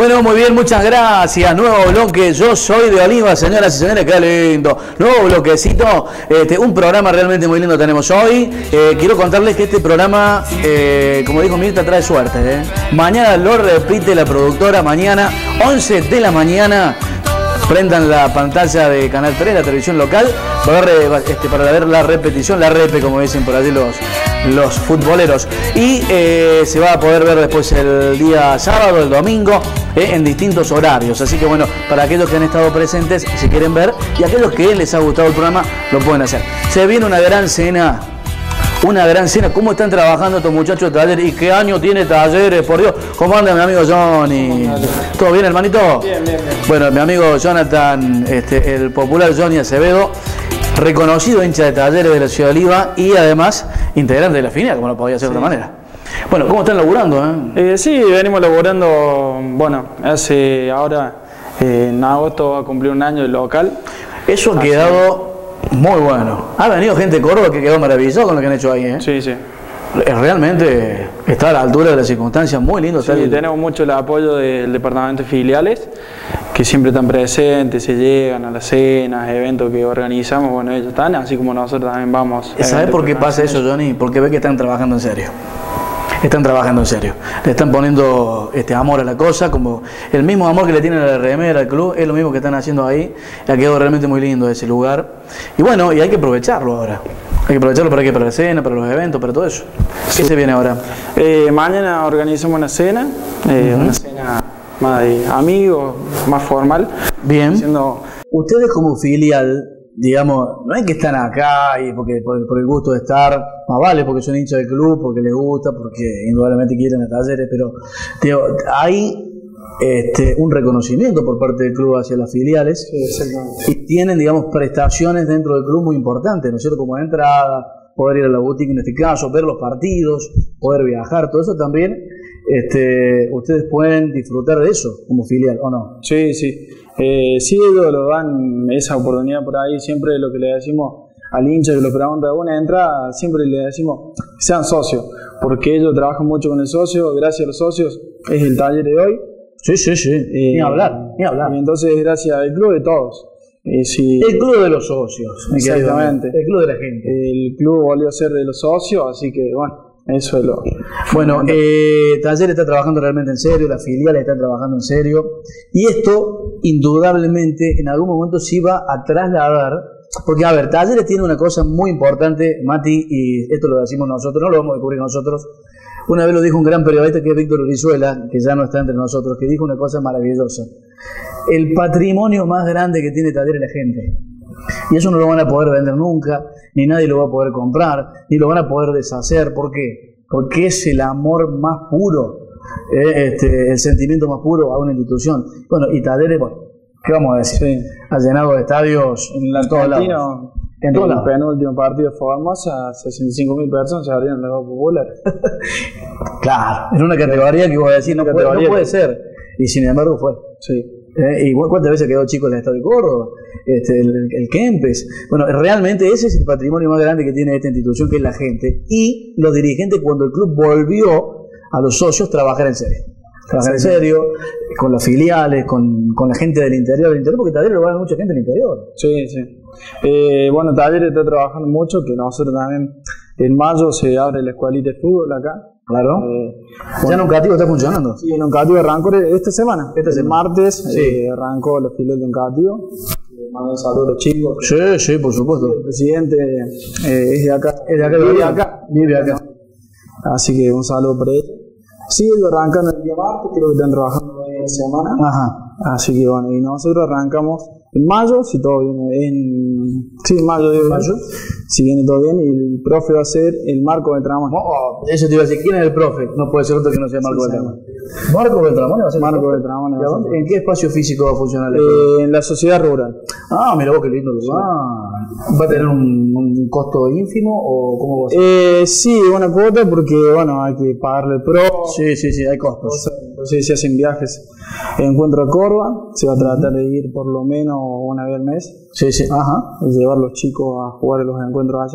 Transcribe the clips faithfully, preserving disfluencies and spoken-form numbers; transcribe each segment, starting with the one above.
Bueno, muy bien, muchas gracias. Nuevo bloque, yo soy de Oliva, señoras y señores, qué lindo. Nuevo bloquecito, este, un programa realmente muy lindo tenemos hoy. Eh, quiero contarles que este programa, eh, como dijo Mirta, trae suerte. ¿eh? Mañana lo repite la productora, mañana, once de la mañana. Prendan la pantalla de Canal tres, la televisión local, para ver, este, para ver la repetición, la repe, como dicen por allí los, los futboleros. Y eh, se va a poder ver después el día sábado, el domingo, eh, en distintos horarios. Así que bueno, para aquellos que han estado presentes, si quieren ver, y aquellos que les ha gustado el programa, lo pueden hacer. Se viene una gran cena. Una gran cena. ¿Cómo están trabajando estos muchachos de Talleres? ¿Y qué año tiene Talleres? Por Dios. ¿Cómo anda mi amigo Johnny? ¿Todo bien, hermanito? Bien, bien, bien. Bueno, mi amigo Jonathan, este, el popular Johnny Acevedo, reconocido hincha de Talleres de la Ciudad de Oliva y además integrante de la final, como no podía ser de sí. otra manera. Bueno, ¿cómo están laburando? Eh? Eh, sí, venimos laburando, bueno, hace ahora, eh, en agosto va a cumplir un año el local. Eso ha Así. quedado... Muy bueno. Ha venido gente de Córdoba que quedó maravillado con lo que han hecho ahí. ¿eh? Sí, sí. Realmente está a la altura de las circunstancias, muy lindo. Sí, tenemos mucho el apoyo del departamento de filiales, que siempre están presentes, se llegan a las cenas, eventos que organizamos, bueno, ellos están, así como nosotros también vamos. ¿Sabes por qué pasa eso, Johnny? Porque ve que están trabajando en serio. Están trabajando en serio, le están poniendo este amor a la cosa, como el mismo amor que le tienen a la remera, al club, es lo mismo que están haciendo ahí. Ha quedado realmente muy lindo ese lugar. Y bueno, y hay que aprovecharlo ahora. Hay que aprovecharlo para qué, para la cena, para los eventos, para todo eso. ¿Qué se viene ahora? Eh, mañana organizamos una cena, eh, uh-huh. una cena más de amigos, más formal. Bien. Siendo... Ustedes como filial, digamos, no es que están acá y porque por, por el gusto de estar, más vale porque son hinchas del club, porque les gusta, porque indudablemente quieren a Talleres, pero digo, hay este, un reconocimiento por parte del club hacia las filiales, sí, y tienen, digamos, prestaciones dentro del club muy importantes, ¿no es cierto? Como entrada, poder ir a la boutique en este caso, ver los partidos, poder viajar, todo eso también, este, ustedes pueden disfrutar de eso como filial, ¿o no? Sí, sí. Eh, sí, ellos lo dan esa oportunidad por ahí, siempre lo que le decimos al hincha que lo pregunta de una entrada, siempre le decimos que sean socios, porque ellos trabajan mucho con el socio, gracias a los socios es el taller de hoy. Sí, sí, sí, eh, ni hablar, ni hablar. Y entonces gracias al club de todos. Eh, si, el club de los socios, exactamente. El club de la gente. El club volvió a ser de los socios, así que bueno. Eso es lo... Bueno, eh, Talleres está trabajando realmente en serio, las filiales están trabajando en serio, y esto indudablemente en algún momento sí va a trasladar, porque a ver, Talleres tiene una cosa muy importante, Mati, y esto lo decimos nosotros, no lo vamos a descubrir nosotros. Una vez lo dijo un gran periodista que es Víctor Urizuela, que ya no está entre nosotros, que dijo una cosa maravillosa: el patrimonio más grande que tiene Talleres es la gente. Y eso no lo van a poder vender nunca, ni nadie lo va a poder comprar, ni lo van a poder deshacer. ¿Por qué? Porque es el amor más puro, eh, este, el sentimiento más puro a una institución. Bueno, y Talleres, bueno, ¿qué vamos a decir? Sí. Ha llenado de estadios en, en todos lados. En todo el penúltimo partido de Formosa, sesenta y cinco mil personas se abrieron la Copa Popular. Claro, en una categoría que voy a decir, no puede, no puede ser. Y sin embargo fue. Sí. Eh, y cuántas veces quedó chico el Estado de Córdoba, este, el, el Kempes. Bueno, realmente ese es el patrimonio más grande que tiene esta institución, que es la gente y los dirigentes, cuando el club volvió a los socios trabajar en serio. Trabajar sí, en serio, con las filiales, con, con la gente del interior, del interior, porque Talleres lo va a mucha gente del interior. Sí, sí. Eh, bueno, Talleres está trabajando mucho, que nosotros también en mayo se abre la escuelita de fútbol acá. Claro. Eh, bueno, ¿ya Nuncativo está funcionando? Sí, Nuncativo arrancó esta semana. Este el martes sí. eh, arrancó los filas de Nuncativo. Mando un saludo a los chicos. Sí, sí, por supuesto. El presidente eh, es de acá. Es de acá, vive acá. Vive acá. Así que un saludo para él. Sigue arrancando el día martes, creo que están trabajando en la semana. Ajá. Así que bueno, y nosotros arrancamos en mayo, si todo viene en... Sí, en mayo, de mayo. Si viene todo bien, y el profe va a ser el Marco Beltramón. Oh, eso te iba a decir, ¿quién es el profe? No puede ser otro que no sea Marco sí, Beltramón. Sí. ¿Marco Beltramón va a ser? Marco Beltramón. ¿En qué espacio físico va a funcionar? Eh, en la sociedad rural. Ah, mira vos qué lindo lugar. Sí. ¿Va a tener un, un costo ínfimo o cómo va a ser? Eh, sí, una cuota porque, bueno, hay que pagarle el pro. Sí, sí, sí, hay costos. Entonces se hacen viajes. Encuentro a Córdoba, se va a tratar de ir por lo menos una vez al mes. Sí, sí, ajá. Llevar a los chicos a jugar los encuentros allá.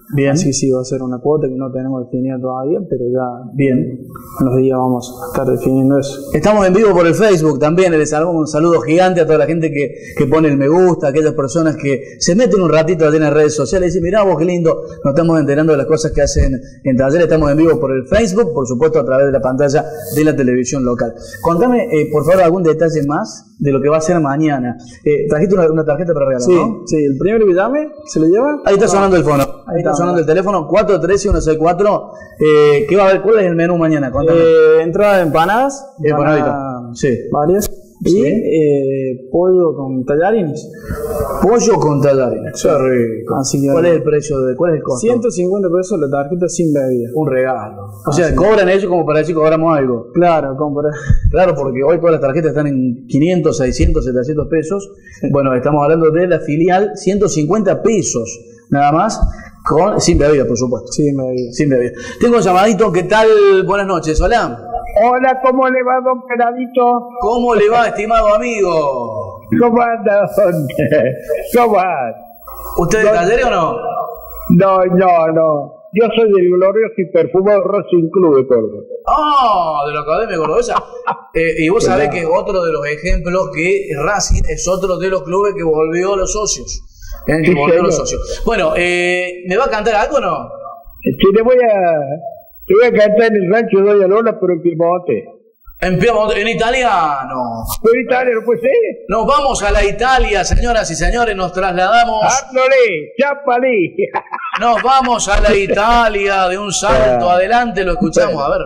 Bien. Así que sí, va a ser una cuota que no tenemos definida todavía, pero ya bien, en los días vamos a estar definiendo eso. Estamos en vivo por el Facebook también, les hago un saludo gigante a toda la gente que, que pone el me gusta, a aquellas personas que se meten un ratito allí en las redes sociales y dicen, mirá vos qué lindo, nos estamos enterando de las cosas que hacen en Taller. Estamos en vivo por el Facebook, por supuesto a través de la pantalla de la televisión local. Contame, eh, por favor, algún detalle más de lo que va a ser mañana. Eh, trajiste una, una tarjeta para regalar, sí, ¿no? Sí, el primero que llame, ¿se lo lleva? Ahí está sonando el fono. Ahí está sonando el teléfono, cuatro uno tres uno seis cuatro. Eh, ¿Qué va a haber? ¿Cuál es el menú mañana? Eh, entrada de empanadas. Empanadita. Sí. Varias. Y sí. eh, pollo con tallarines. Pollo con tallarines. Qué rico. Así que, ¿cuál es el precio? De, ¿Cuál es el costo? ciento cincuenta pesos la tarjeta sin bebida. Un regalo. O sea, cobran ellos como para decir que cobramos algo. Claro, compra. Claro, porque hoy todas las tarjetas están en quinientos, seiscientos, setecientos pesos. Bueno, estamos hablando de la filial, ciento cincuenta pesos. Nada más. Con, sin bebida, por supuesto. Sin bebida. Sin bebida. Tengo un llamadito. ¿Qué tal? Buenas noches. Hola. Hola, ¿cómo le va, don Peladito? ¿Cómo le va, estimado amigo? ¿Cómo anda, don? ¿Cómo va? ¿Usted de Taller o no? No, no, no. Yo soy del glorioso y perfumado Racing Club de Córdoba. Ah, de la Academia Cordobesa. eh, y vos sabés que otro de los ejemplos que Racing es otro de los clubes que volvió a los socios. ¿Eh? Que Sí, volvió a los señor. socios. Bueno, eh, ¿me va a cantar algo o no? Sí, le voy a... Le voy a cantar en el rancho de Doña Lola, pero en Piemonte. En Piemonte, en italiano. ¿Pero Italia no puede ser? Nos vamos a la Italia, señoras y señores, nos trasladamos. ¡Háblole! ¡Chápale! Nos vamos a la Italia de un salto adelante, lo escuchamos, a ver.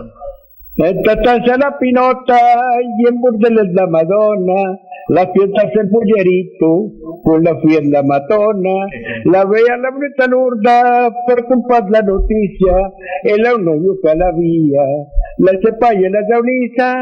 Esta taza la pinota y en burdeles la Madonna. La fiesta es el bullerito, con la fiesta matona. La vea la bruta Lourda, por culpa de la noticia. El a un novio que la vía. La cepalla la jauniza,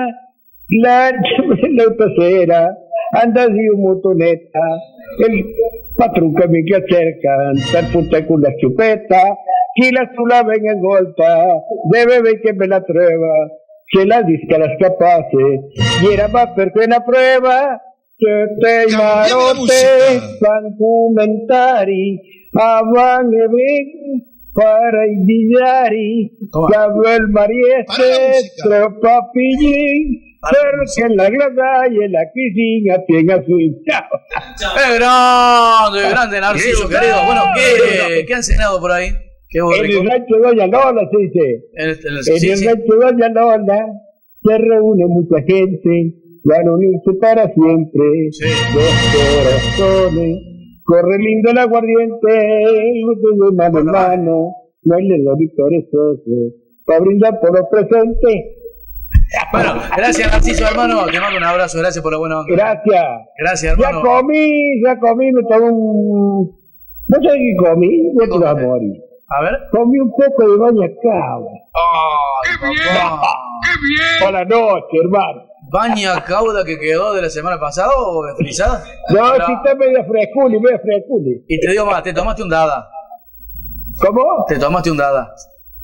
la la autocera. Anda así un motoneta. El patrón que me que acercan, tal puta con la chupeta. Que la sula ven en golta, de bebé que me la treva. Se la disca las capaces, y era más per que una prueba. Que te marote, fan comentari, avan e ven, para indillari, que el marieste, tropa pillín, porque en la grada y en la quisina tenga su hinchado. ¡Es grande, grande Narciso, querido! Bueno, ¿qué, ¿qué han cenado por ahí? ¿Qué En rico? el rancho Doña Lola se dice. En el, en el- En sí, el sí. rancho Doña Lola se reúne mucha gente, van a unirse para siempre. Sí. Dos corazones, corre lindo el aguardiente, de mano en mano, no hay los victorias para brindar por los presentes. Bueno, gracias Narciso, hermano. Te mando un abrazo, gracias por la buena onda. Gracias. Gracias, Ya hermano. comí, ya comí, me tomé un... ¿No sé qué comí? No te vas a morir. A ver. Comí un poco de baña cava. ¡Ay, papá! Por la noche, hermano. ¿Baña cauda que quedó de la semana pasada o de frisada? No, si está medio fresculi, medio fresculi. Y te digo más, te tomaste un dada. ¿Cómo? Te tomaste un dada.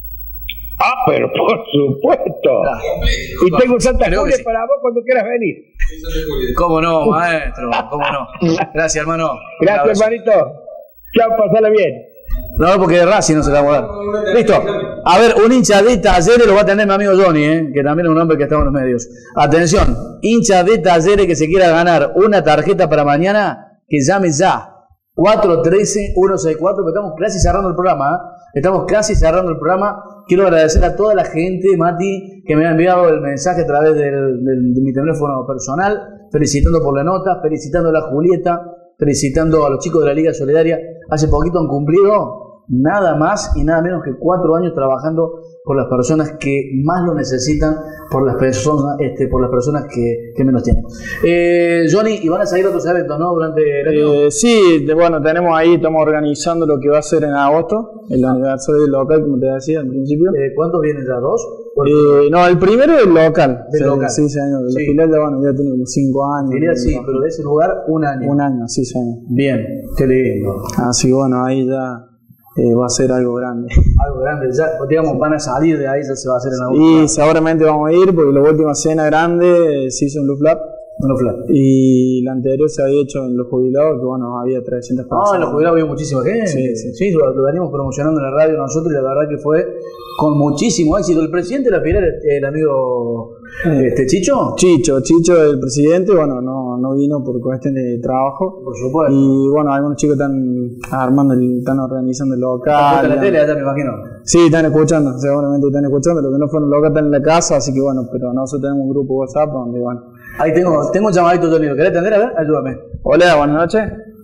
Ah, pero por supuesto. Ah, Y tengo Santa creo que Julia sí. para vos cuando quieras venir. ¿Cómo no, maestro? ¿Cómo no? Gracias, hermano. Un Gracias, abrazo. hermanito. Chao, pasala bien. No, porque de Racing no se la va a dar. Listo. A ver, un hincha de Talleres lo va a tener mi amigo Johnny, ¿eh? Que también es un hombre que está en los medios. Atención, hincha de Talleres que se quiera ganar una tarjeta para mañana, que llame ya. cuatro uno tres uno seis cuatro, que estamos casi cerrando el programa, ¿eh? Estamos casi cerrando el programa. Quiero agradecer a toda la gente, Mati, que me ha enviado el mensaje a través del, del- de mi teléfono personal, felicitando por la nota, felicitando a la Julieta, felicitando a los chicos de la Liga Solidaria. Hace poquito han cumplido nada más y nada menos que cuatro años trabajando por las personas que más lo necesitan, por las personas, este, por las personas que, que menos tienen. Eh, Johnny, y van a salir otros eventos, ¿no? Durante el año. Eh, sí, de- bueno, tenemos ahí, estamos organizando lo que va a ser en agosto, el aniversario del local, como te decía al principio. Eh, ¿Cuántos vienen ya? ¿Dos? Eh, no, el primero es el local. Del Sí, local. Sí, señor. El Sí. filial ya, bueno, ya tiene como cinco años. Diría ¿no? sí, pero de ese lugar un año. Un año, sí, señor. Bien, qué lindo. Así que bueno, ahí ya eh, va a ser algo grande. Algo grande. Ya, digamos, van a salir de ahí, ya se va a hacer en agosto. Y seguramente vamos a ir porque la última cena grande eh, se hizo en Blue Flap. En los flash. Y la anterior se había hecho en los jubilados, que bueno, había trescientas personas. Ah, en los jubilados había muchísima gente. Sí, sí. Sí, lo, lo venimos promocionando en la radio nosotros y la verdad que fue con muchísimo éxito. El presidente de la filial, el amigo este, Chicho. Chicho, Chicho, el presidente, bueno, no, no vino por cuestión de trabajo. Por supuesto. Y bueno, algunos chicos están armando, el, están organizando el local. Está la tele allá, me imagino. Sí, están escuchando, seguramente están escuchando. Los que no fueron locos están en la casa, así que bueno, pero nosotros tenemos un grupo WhatsApp donde, bueno. Ahí tengo, tengo un llamadito, Johnny. ¿Lo querés atender? A ver, ayúdame. Hola, buenas noches.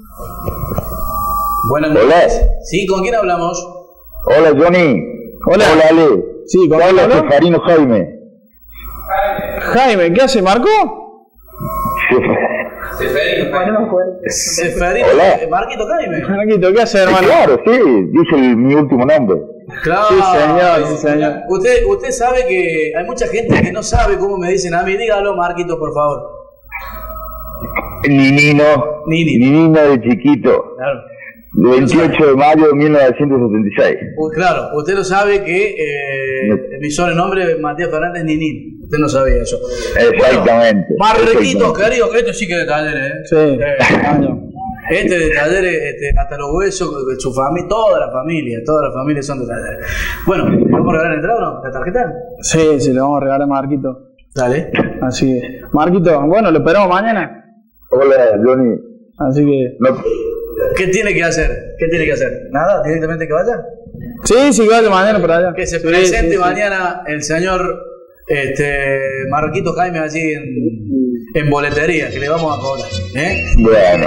Buenas noches. Hola. Sí, ¿con quién hablamos? Hola, Johnny. Hola. Hola, Ale. Sí, ¿con quién Hola, hablo? Seferino Jaime. Jaime, ¿qué hace, Marco? Seferino. Seferino. Hola. Marquito Jaime. Marquito, ¿qué hace, hermano? Claro, sí, dice el, mi último nombre. Claro. Sí, señor, sí, señor. Usted, usted sabe que hay mucha gente que no sabe cómo me dicen a mí. Dígalo, Marquito, por favor. Ninino. Nini. Ninino de chiquito. Claro. veintiocho de mayo de mil novecientos setenta y seis. Claro, usted lo sabe que eh, mi sobrenombre es Matías Fernández Ninín. Usted no sabía eso. Exactamente. Bueno, Marquito, querido, que esto sí que de talleres, ¿eh? Sí, eh, Este de talleres, este, hasta los huesos, de su familia, toda la familia, toda la familia son de talleres. Bueno, ¿le vamos a regalar el entrada o no? ¿La tarjeta? Sí, sí, le vamos a regalar a Marquito. Dale. Así que, Marquito, bueno, lo esperamos mañana. Hola, Johnny. Así que. No. ¿Qué tiene que hacer? ¿Qué tiene que hacer? ¿Nada? ¿Directamente que vaya? Sí, sí, que vaya mañana para allá. Que se sí, presente sí, mañana sí. El señor este, Marquito Jaime allí en, en boletería, que le vamos a cobrar. ¿eh? Bueno,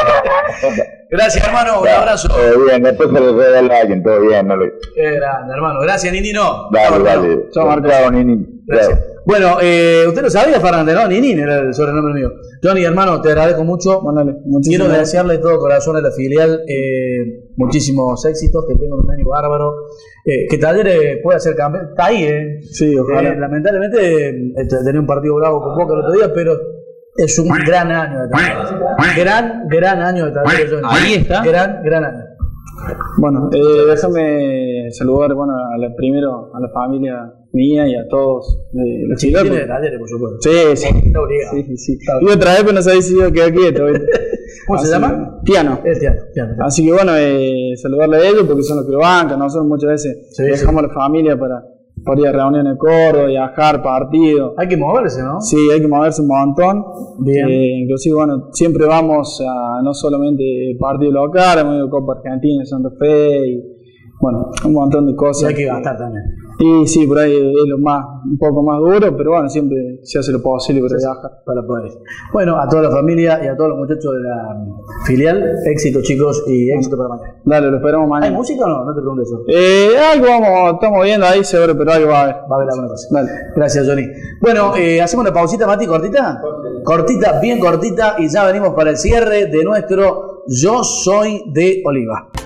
gracias, hermano. Un abrazo. Todo bien, después se lo regala a alguien, todo bien. No le... Qué grande, hermano. Gracias, Ninino. Dale, dale. Chao, Marco. Chao, Nini. Gracias. Bueno, eh, usted lo sabía, Fernández, ¿no? Ninín era el sobrenombre mío. Johnny, hermano, te agradezco mucho. Mándale. Quiero desearle de todo corazón a la filial eh, muchísimos éxitos, que tenga un año bárbaro. Eh, que Talleres pueda ser campeón. Está ahí, ¿eh? Sí, ojalá. Eh, lamentablemente eh, tenía un partido bravo con Boca el otro día, pero es un gran año de Talleres. Gran, gran año de Talleres. Johnny. Ahí está. Gran, gran año. Bueno, eh, déjame saludar, bueno, a la, primero a la familia mía y a todos de los Chiquitines chicos. de Talleres, por supuesto. Sí, sí. Está obligado. Sí, sí, sí. Y otra vez, pero no sabéis si yo quedo quieto. ¿viste? ¿Cómo se Así, llama? Piano. El Tiano. Tiano. Así que bueno, eh, saludarle a ellos porque son los que lo bancan. Nosotros muchas veces Sí, dejamos a la familia para, para ir a reuniones de Córdoba, viajar, partidos. Hay que moverse, ¿no? Sí, hay que moverse un montón. Bien. Eh, inclusive, bueno, siempre vamos a no solamente partidos locales, hemos ido a Copa Argentina, Santa Fe, y bueno, un montón de Y cosas. hay que gastar también. Y sí, por ahí es lo más, un poco más duro, pero bueno, siempre se hace lo posible para viajar. Para poder. Bueno, a toda la familia y a todos los muchachos de la filial, éxito, chicos, y éxito para mañana. Dale, lo esperamos ¿Hay mañana. música o no? No te pregunto eso. Eh, algo vamos, estamos viendo ahí, seguro, pero algo va a haber. Va a haber alguna cosa. Dale. Gracias, Johnny. Bueno, eh, hacemos una pausita, Mati, cortita. Cortita, bien cortita, y ya venimos para el cierre de nuestro Yo Soy de Oliva.